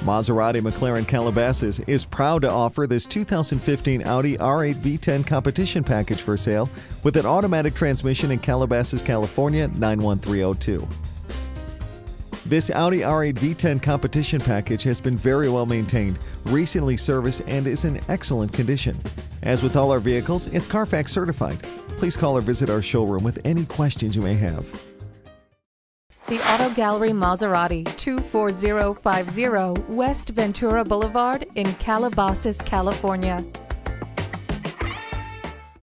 Maserati McLaren Calabasas is proud to offer this 2015 Audi R8 V10 competition package for sale with an automatic transmission in Calabasas, California 91302. This Audi R8 V10 competition package has been very well maintained, recently serviced, and is in excellent condition. As with all our vehicles, it's CARFAX certified. Please call or visit our showroom with any questions you may have. The Auto Gallery Maserati, 24050 West Ventura Boulevard in Calabasas, California.